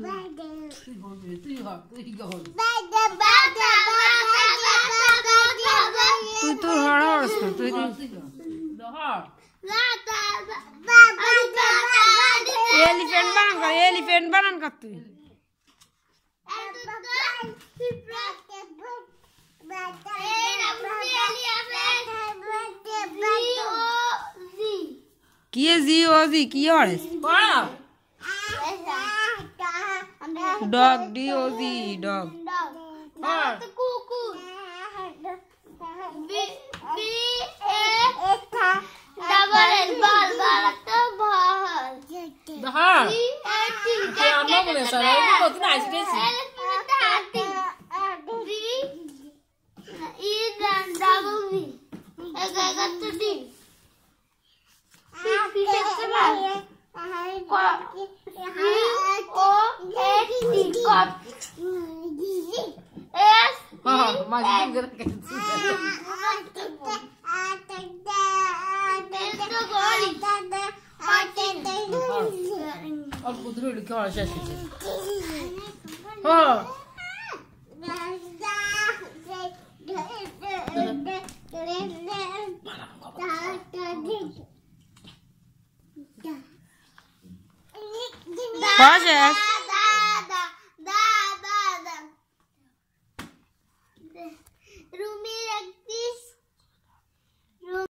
তুই তোর হড় তুই एलिफेंट बनान का तू किए जी ओजी किए और डॉग डी ओजी डॉग और कुदरू लिखा है ऐसे हाँ पास है